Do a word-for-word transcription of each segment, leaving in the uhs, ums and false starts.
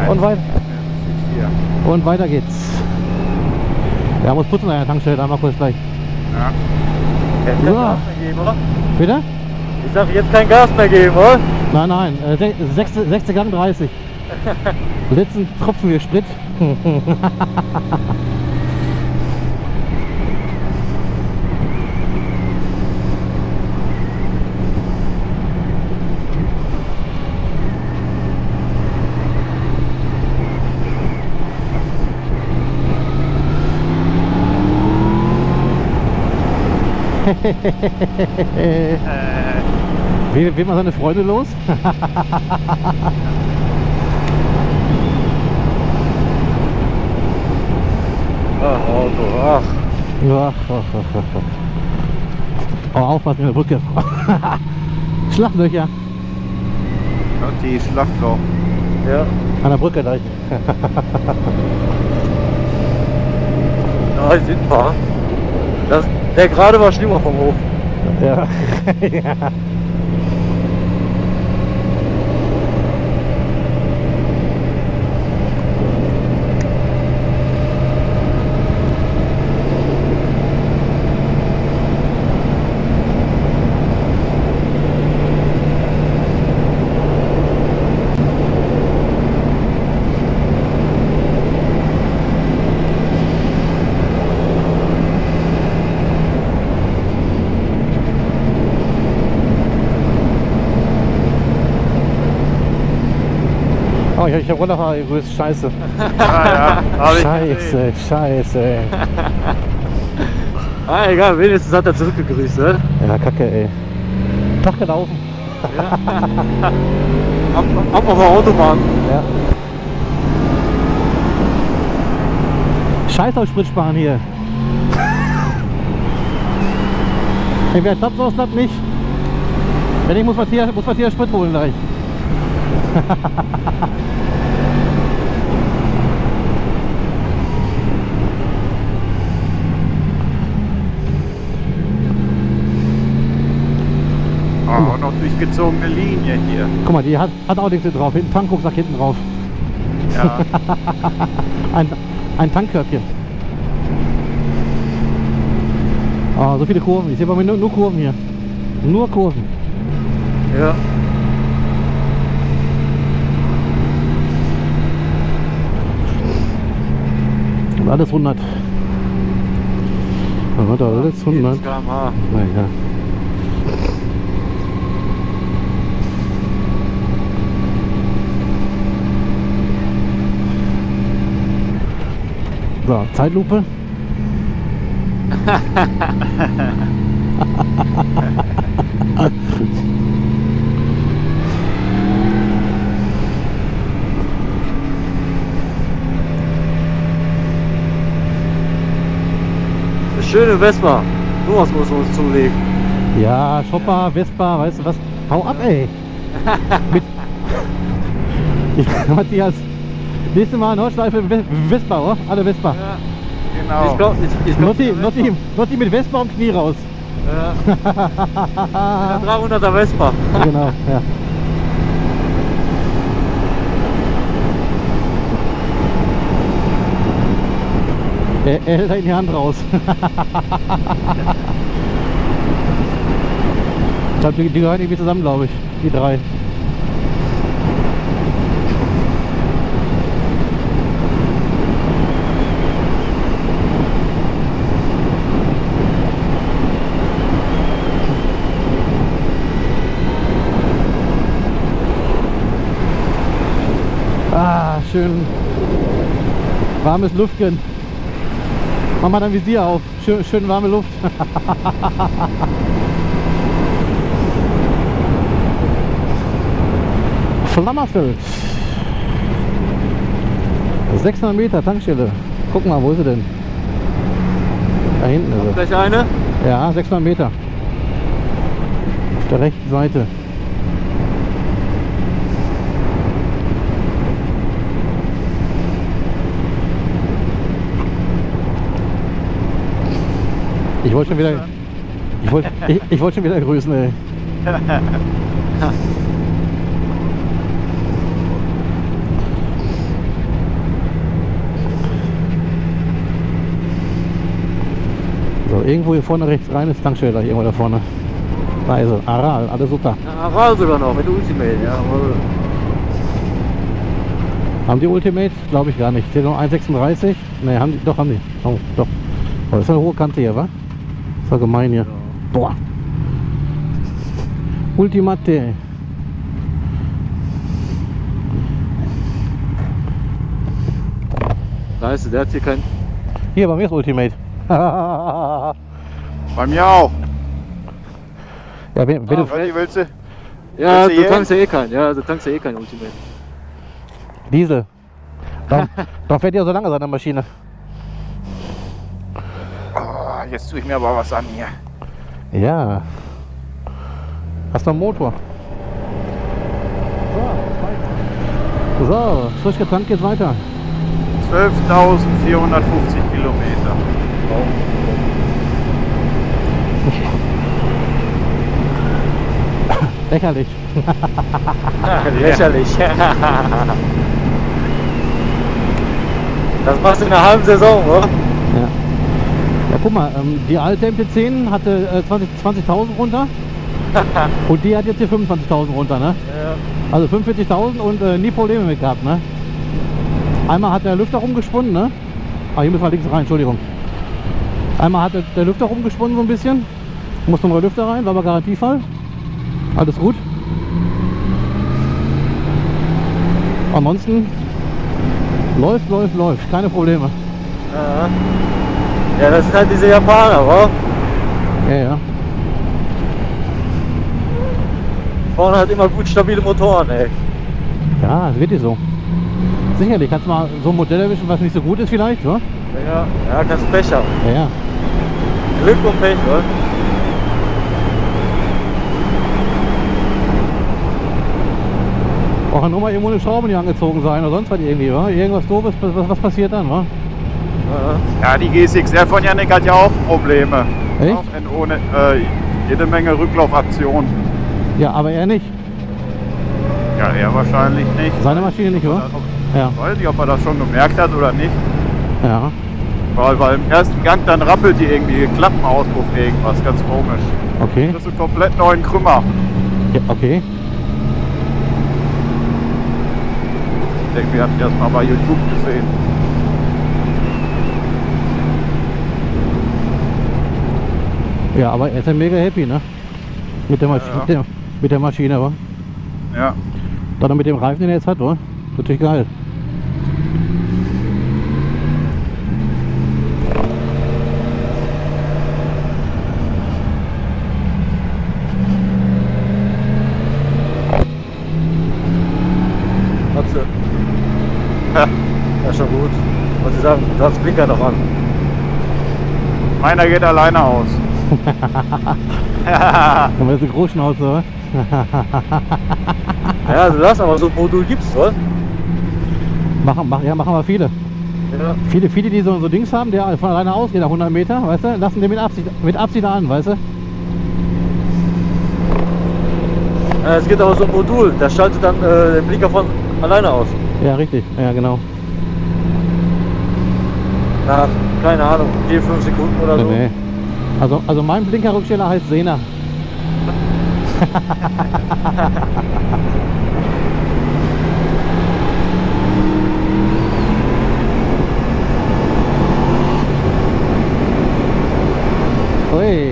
Und, weit und weiter geht's. Ja, muss putzen an der Tankstelle, da mal kurz gleich. Ja. Jetzt So. kein Gas mehr geben, oder? Bitte? Ich sag jetzt kein Gas mehr geben, oder? Nein, nein, äh, sech- sechste, sechste Gang dreißig. Letzten Tropfen wir Sprit. Äh, Wie wird man seine Freunde los? Ach, Auto, ach. Ach, ach, ach, ach. Oh, aufpassen mit der Brücke. Schlachlöcher und die Schlachtloch. Ja. an der Brücke gleich. Ja, ich sind ein paar. Das, der gerade war schlimmer vom Hof. Ja. Ja. Oh, ich, ich hab Rollerfahrer gegrüßt, scheiße. Ah ja, hab ich Scheiße, gesehen. scheiße. Ah, egal, wenigstens hat er zurückgegrüßt, ne? Ja, kacke, ey. Tag gelaufen. Ja. ab, ab auf der Autobahn. Ja. Scheiß auf Sprit sparen hier. Entweder klappt es, klappt nicht. Wenn ich muss Matthias, muss Matthias Sprit holen gleich. Oh, und noch durchgezogene Linie hier. Guck mal, die hat, hat auch nichts drauf. Hinten Tankrucksack hinten drauf. Ja. Ein, ein Tankkörbchen. Oh, so viele Kurven. Ich sehe bei mir nur, nur Kurven hier. Nur Kurven. Ja. Und alles hundert. Dann wird alles hundert. Kilometer pro Stunde. Naja. So, Zeitlupe. Eine schöne Vespa. Sowas muss man uns zulegen. Ja, Chopper, Vespa, weißt du was? Hau ab, ey! Mit ja, Matthias, nächstes Mal Nordschleife Ve- Vespa, oder? Alle Vespa. Ja. Genau. Ich glaube, ich, ich glaub, Notti, Notti, Notti mit Vespa und Knie raus. Ja. Der dreihunderter Vespa. Genau, ja. Er, er hält halt die Hand raus. Ich glaube, die, die gehören irgendwie zusammen, glaube ich. Die drei. Ah, schön warmes Luftchen. Mach mal dein Visier auf. Schön, schön warme Luft. Flammerfeld. sechshundert Meter Tankstelle. Guck mal, wo ist sie denn? Da hinten ist sie. Gleich eine. Ja, sechshundert Meter. Auf der rechten Seite. Ich wollte schon wieder. Ich wollte ich, ich wollte schon wieder grüßen, ey. irgendwo hier vorne rechts rein ist Tankstelle, irgendwo da vorne. Da ist es. Aral, alles super. Ja, Aral sogar noch, mit Ultimate, jawohl. Haben die Ultimate? Glaube ich gar nicht. Hier noch eins sechsunddreißig? Ne, haben die, doch, haben die. Oh, doch. Oh, das ist eine hohe Kante hier, wa? Das ist doch gemein hier. Ja. Boah. Ultimate. Da ist der hat hier kein. Hier, bei mir ist Ultimate. Bei mir auch. Ja, wenn, wenn Ah, du, Olli, willst du? Ja, Willst du du hier? tankst ja eh kein, ja, du tankst ja eh kein Ultimate. Diesel. Darum, darum fährt ja so lange seine Maschine. Oh, jetzt tue ich mir aber was an hier. Ja. Hast du einen Motor? So, so, frisch getankt geht's weiter. zwölftausendvierhundertfünfzig Kilometer. Lächerlich. Lächerlich. Das machst du in einer halben Saison, oder? Ja. Ja, guck mal, ähm, die alte M T zehn hatte äh, zwanzig zwanzigtausend runter und die hat jetzt hier fünfundzwanzigtausend runter, ne? Ja. Also fünfundvierzigtausend und äh, nie Probleme mit gehabt, ne? Einmal hat der Lüfter rumgesponnen, ne? Ah, hier müssen wir links rein, Entschuldigung. Einmal hat der, der Lüfter rumgesponnen so ein bisschen. Muss nochmal Lüfter rein, war aber Garantiefall. Alles gut. Ansonsten läuft, läuft, läuft. Keine Probleme. Ja. Ja, das sind halt diese Japaner, oder? Ja, ja. Vorne halt immer gut stabile Motoren, ey. Ja, das wird die so. Sicherlich, kannst du mal so ein Modell erwischen, was nicht so gut ist vielleicht, oder? Ja, ja, kannst du Pech haben. Ja, ja. Glück und Pech, oder? Braucht nur mal irgendwo eine Schraube nicht angezogen sein oder sonst was irgendwie, wa? Irgendwas doofes, was, was passiert dann, wa? Ja. Ja, die G sechs R von Yannick hat ja auch Probleme. Echt? Auch wenn ohne äh, jede Menge Rücklaufaktion. Ja, aber er nicht. Ja, er wahrscheinlich nicht. Seine Maschine nicht, oder? Ja. Ich weiß nicht, ob er das schon gemerkt hat oder nicht. Ja. Weil, weil im ersten Gang dann rappelt die irgendwie Klappenauspuff irgendwas, ganz komisch. Okay. Das ist ein komplett neuen Krümmer. Ja, okay. Ich denke, wir hatten das mal bei YouTube gesehen. Ja, aber er ist ja mega happy, ne? Mit der, Masch Ja, ja. mit der, mit der Maschine, wa? Ja. Dann noch mit dem Reifen, den er jetzt hat, wa? Natürlich geil. Hat's du? Ja, schon gut. Was Sie sagen, du hast Blinker noch an. Meiner geht alleine aus. Dann ist eine Großschnauze, wa? Ja, also das, aber so ein Modul gibt's, oder? Machen, mach, ja, machen wir viele. Ja. Viele, viele, die so, so Dings haben, der von alleine ausgeht nach hundert Meter, weißt du, lassen den mit Absicht, mit Absicht an, weißt du? Ja, es gibt aber so ein Modul, das schaltet dann äh, den Blinker von alleine aus. Ja, richtig, ja, genau. Nach, keine Ahnung, vier, fünf Sekunden oder so. Nee. Also, also mein Blinkerrücksteller heißt Sena. Ui.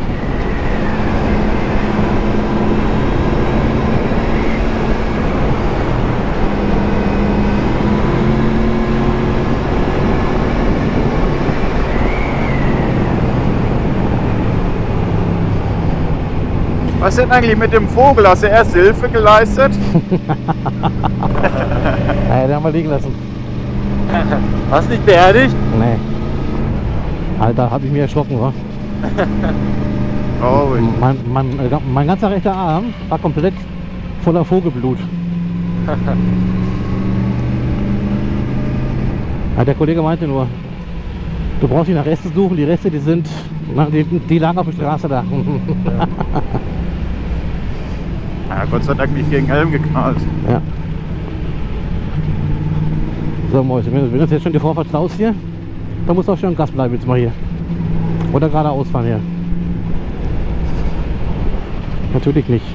Was ist denn eigentlich mit dem Vogel? Hast du erst Hilfe geleistet? Ja, den haben wir liegen lassen. Hast nicht beerdigt? Nee. Alter, hab ich mir erschrocken, wa? Oh, Mein, mein, äh, mein ganzer rechter Arm war komplett voller Vogelblut. Ja, der Kollege meinte nur, du brauchst nicht nach Resten suchen, die Reste, die sind, na, die, die lagen auf der Straße da. ja, Gott sei Dank nicht gegen Helm geknallt. Ja. So Mäuse, wenn das jetzt schon die Vorfahrt aus hier, da muss auch schon Gas bleiben jetzt mal hier. Oder geradeaus fahren hier. Natürlich nicht.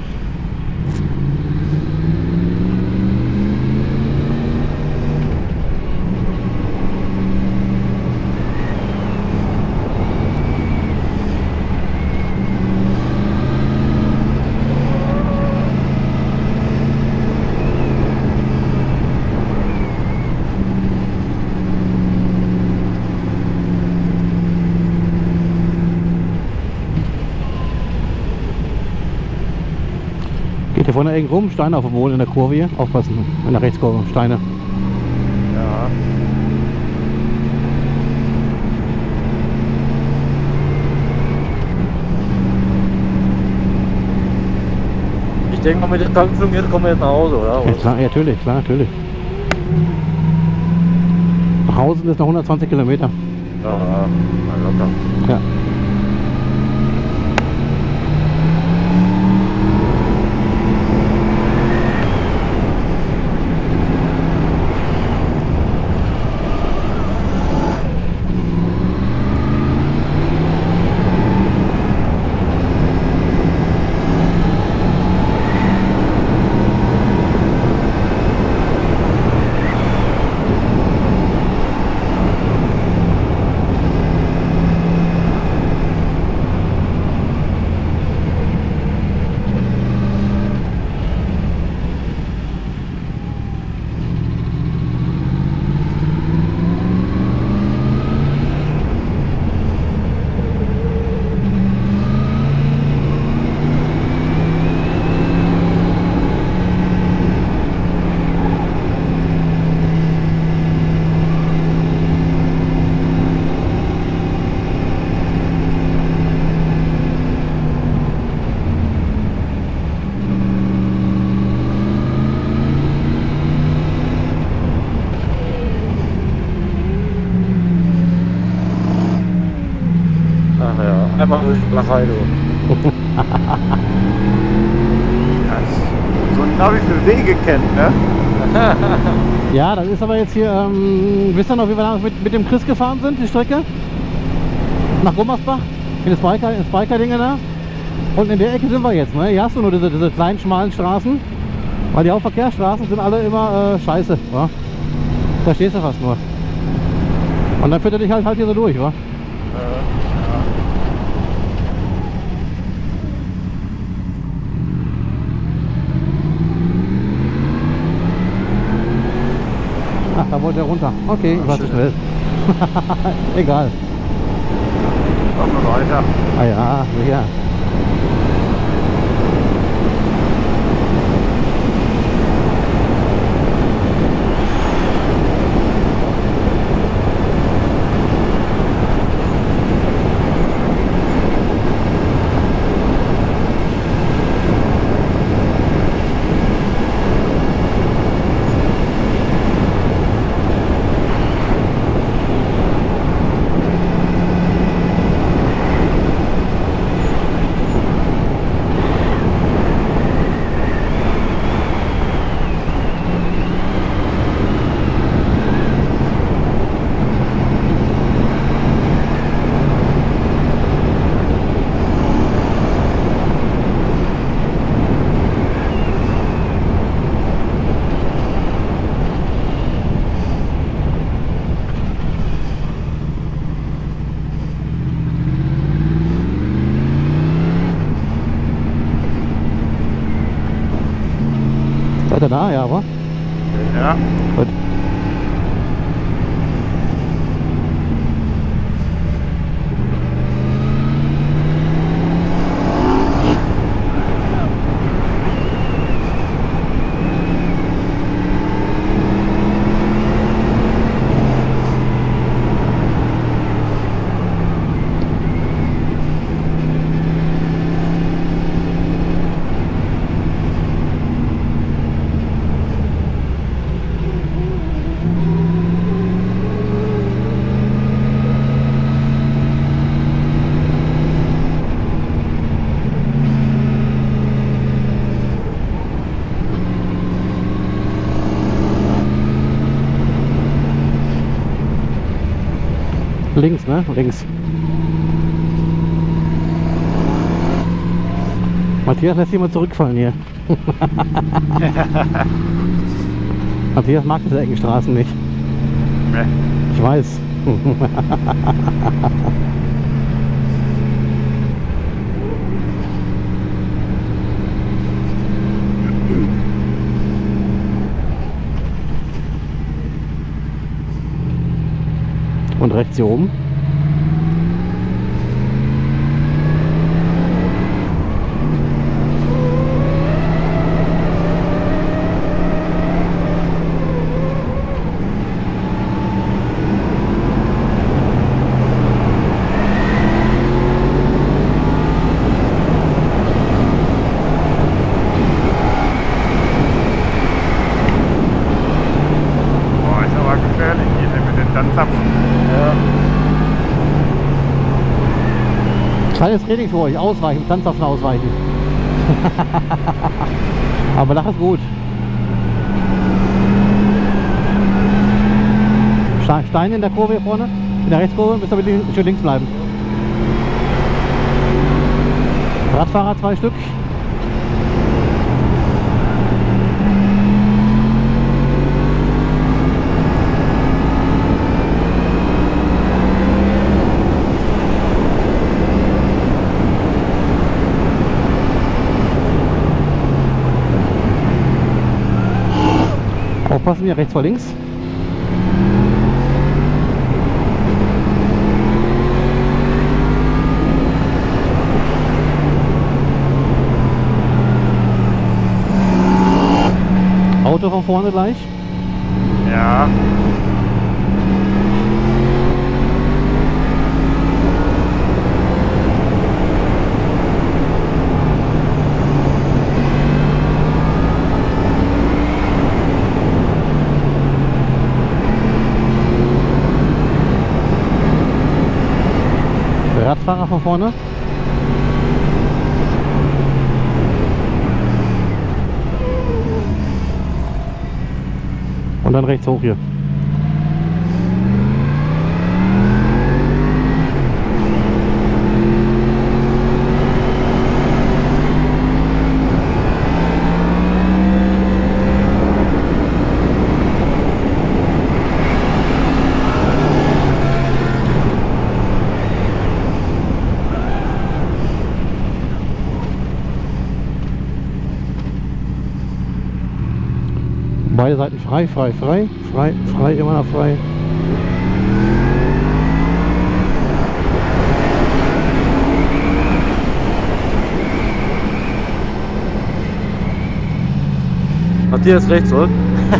Geht hier vorne irgendwo rum, Steine auf dem Boden in der Kurve hier. Aufpassen, in der Rechtskurve, Steine. Ja. Ich denke mal, mit der Tankfüllung jetzt kommen wir jetzt nach Hause, oder? Ja, klar, ja, natürlich, klar, natürlich. Nach Hause sind es noch hundertzwanzig Kilometer. Ja, na locker. Ja. Ach ja, einmal durch die Flachheide. So ein Navi für Wege kennt, ne? Ja, das ist aber jetzt hier, ähm, wisst ihr noch, wie wir damals mit, mit dem Chris gefahren sind, die Strecke? Nach Gummersbach, in das Biker, ins Biker-Ding da. Und in der Ecke sind wir jetzt, ne? Hier hast du nur diese, diese kleinen, schmalen Straßen. Weil die Hauptverkehrsstraßen sind alle immer äh, scheiße, wa? Da stehst du fast nur. Und dann führt er dich halt, halt hier so durch, wa? Ach, da wollte er runter. Okay, ich war zu schnell. Egal. Kommen wir weiter. Ah ja, sicher. Seid ihr da? Ja, aber? Ja. Gut. Links, ne? Links. Matthias lässt sich mal zurückfallen hier. Matthias mag diese Eckenstraßen nicht. Nee. Ich weiß. Und rechts hier oben. Boah, ist aber gefährlich hier mit den Tanzapfen. Ja. Kleines Training für euch, ausweichen, Tanzapfen ausweichen. Aber Lach ist gut. Ste- Steine in der Kurve hier vorne, in der Rechtskurve, müsst ihr bitte schön links bleiben. Radfahrer zwei Stück. Aufpassen hier, rechts vor links. Auto von vorne gleich. Ja. Der Radfahrer von vorne. Und dann rechts hoch hier. Beide Seiten frei, frei, frei, frei, frei, immer noch frei. Matthias rechts, oder?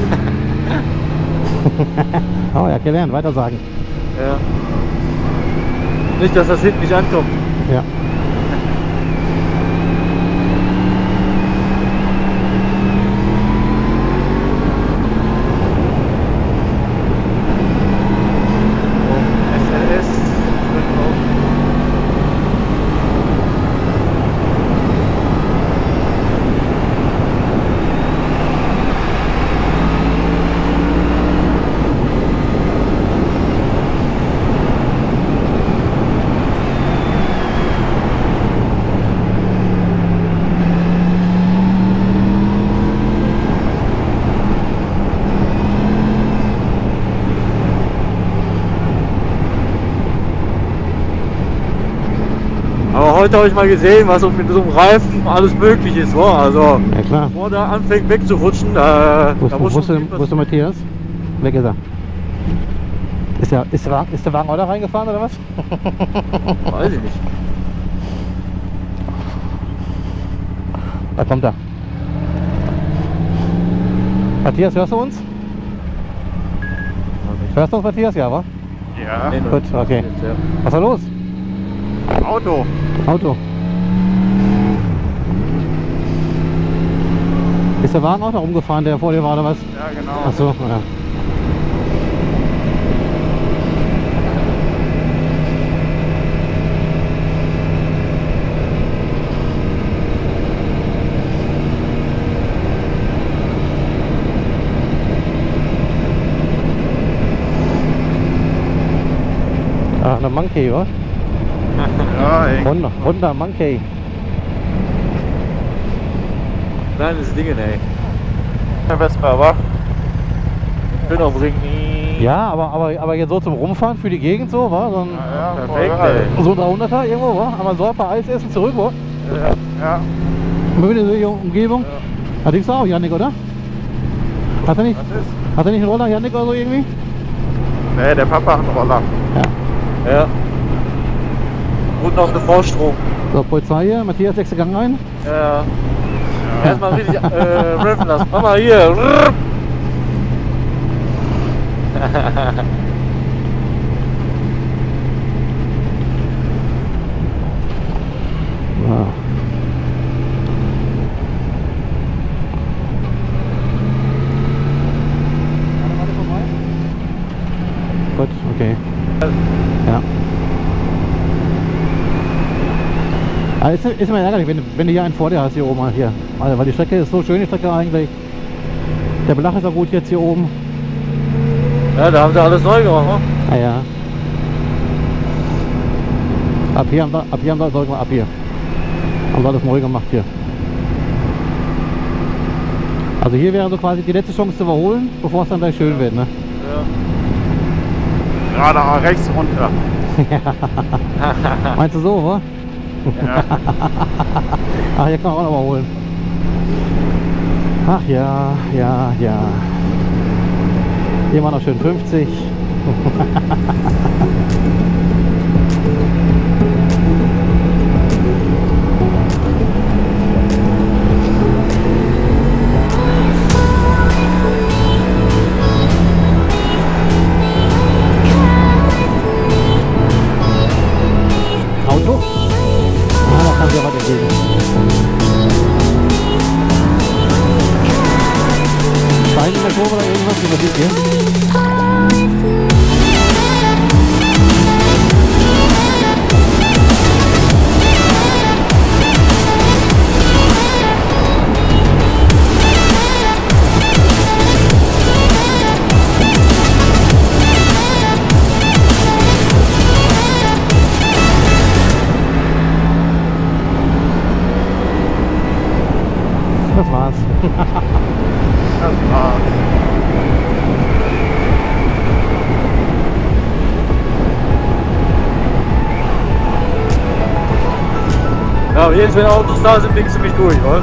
Oh, er hat gelernt, weiter sagen. Ja. Nicht, dass das hinten nicht ankommt. Ja. S L S. Aber heute habe ich mal gesehen, was auf mit so einem Reifen alles möglich ist. Wow, also, Ja klar. bevor der anfängt wegzurutschen, äh, da Wo ist, muss wo ist, schon der, viel wo ist der Matthias? Weg ist er. Ist der, ist der, Wagen, ist der Wagen auch da reingefahren oder was? passieren. Weiß ich nicht. Da kommt er. Matthias, hörst du uns? Hörst du uns, Matthias? Ja, wa? Ja. Nee, nur- Gut, okay. Jetzt, ja. Was war los? Auto. Auto. Ist der Wagen auch noch rumgefahren, der vor dir war oder was? Ja, genau. Ach so, ja. Ah, eine Monkey, wa? Ja, ey. Honda, Honda Monkey. kleines Ding, ey. Der Vespa, wa? Schön auf Ring. Ja, aber, aber, aber jetzt so zum Rumfahren für die Gegend so, wa? So ein, Ja, ja, Perfekt, voll geil. ey. so ein dreihunderter irgendwo, wa? Aber so ein paar Eis essen zurück, wa? Ja. Ja. Mögen die Umgebung? Ja. Hat du auch, Jannik, oder? Hat er nicht, Was ist? hat er nicht einen Roller, Jannik, oder so irgendwie? Nee, der Papa hat einen Roller. Ja. Ja. Und noch eine Vorstrom. So, Polizei hier, Matthias, sechster Gang ein. Ja. Erstmal richtig äh, riffen lassen. Mama hier. Ja. Gut, okay. Ja. Aber ist, ist immer ärgerlich, wenn, wenn du hier einen vor dir hast, hier oben, hier. Also, weil die Strecke ist so schön, die Strecke eigentlich. Der Belach ist auch gut jetzt hier oben. Ja, da haben sie alles neu gemacht, ne? Ah ja. Ab hier haben wir, ab hier haben wir, sollten wir ab hier. Haben wir alles neu gemacht hier. Also hier wäre so quasi die letzte Chance zu überholen, bevor es dann gleich schön wird, ne? Ja. Gerade rechts runter. Meinst du so, wa? Ja. Ach, hier kann man auch noch mal holen. Ach ja, ja, ja. Hier war noch schön fünfzig. Auto? Ah, da kann sie ja weitergehen. Stein in der Kurve oder irgendwas, wie man sieht hier. Das war's. Das war's. Ja, aber jetzt, wenn Autos da sind, blickst du mich durch, oder?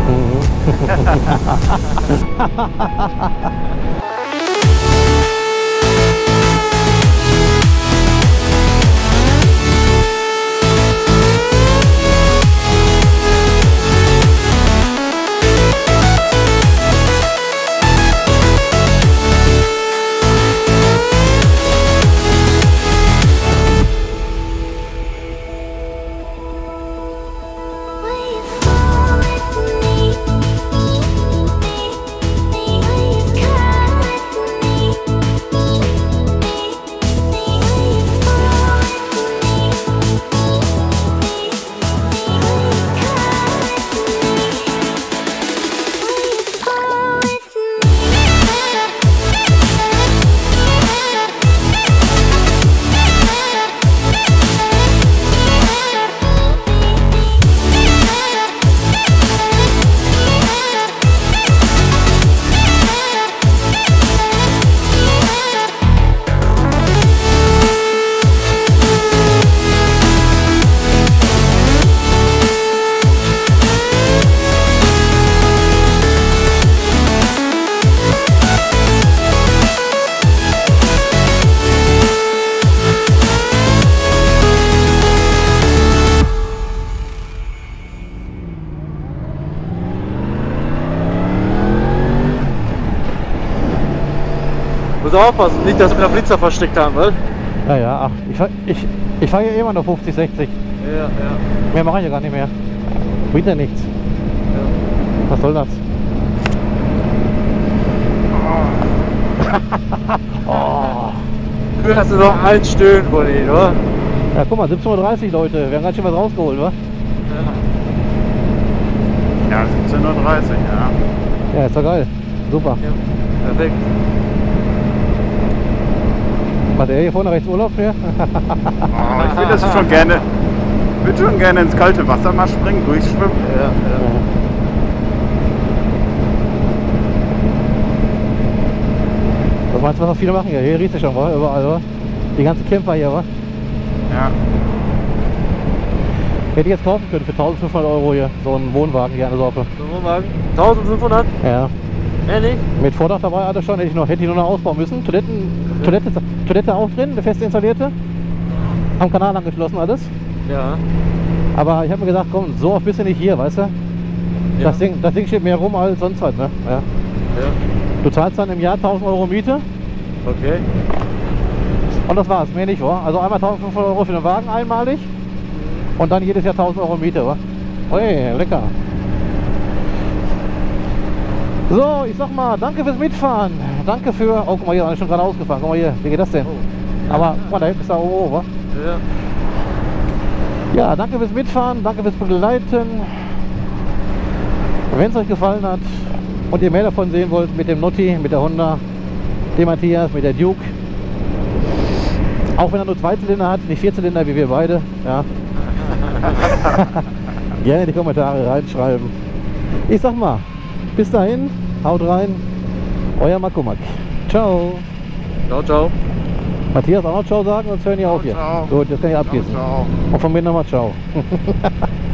Muss aufpassen, nicht, dass wir einen Blitzer versteckt haben, weil? Ja, ja, ach, ich, fahr- ich, ich fahre ja immer noch fünfzig, sechzig. Ja, ja. Mehr mache ich ja gar nicht mehr. Bringt ja nichts. ja. Was soll das? Oh. Du hast noch ein Stöhnen von ihnen, oder? Ja, guck mal, siebzehn Uhr dreißig, Leute. Wir haben ganz schön was rausgeholt, wa? Ja, siebzehn Uhr dreißig, ja. Ja, ist doch geil. Super. Ja. Perfekt. Macht er hier vorne rechts Urlaub her? Oh, ich will das schon gerne. Ich würde schon gerne ins kalte Wasser mal springen, durchschwimmen. Ja, ja. Meinst du, was noch viele machen hier? Hier riecht es schon, wa? Überall, wa? Die ganzen Camper hier, wa? Ja. Hätte ich jetzt kaufen können für eintausendfünfhundert Euro hier. So einen Wohnwagen hier an der Sorte. So, Wohnwagen. eintausendfünfhundert? Ja. Ehrlich? Mit Vordach dabei hatte schon, hätte ich noch, hätte ich nur noch ausbauen müssen. Toiletten, Mhm. Toilette, Toilette auch drin, eine fest installierte. Am Kanal angeschlossen alles. Ja. Aber ich habe mir gesagt, komm, so oft bist du nicht hier, weißt du? Ja. Das, Ding, das Ding steht mehr rum als sonst halt, ne? Ja. Ja. Du zahlst dann im Jahr tausend Euro Miete Okay. und das war's, mehr nicht, wa? Also einmal eintausendfünfhundert Euro für den Wagen einmalig und dann jedes Jahr tausend Euro Miete, wa? Ui, lecker. So, ich sag mal, danke fürs Mitfahren. Danke für... Oh, guck mal, hier ist schon gerade ausgefahren. Guck mal hier, wie geht das denn? Oh. Aber guck mal, da hinten ist der O O, wa? Ja. Ja, danke fürs Mitfahren, danke fürs Begleiten. Wenn es euch gefallen hat und ihr mehr davon sehen wollt, mit dem Notti, mit der Honda, dem Matthias, mit der Duke. Auch wenn er nur zwei Zylinder hat, nicht vier Zylinder wie wir beide. Ja. Gerne in die Kommentare reinschreiben. Ich sag mal, bis dahin, haut rein, euer Makomak. Ciao. Ciao, ciao. Matthias auch noch Ciao sagen, sonst hören die auf hier. Ciao. Gut, jetzt kann ich abgießen. Ciao, ciao. Und von mir nochmal Ciao.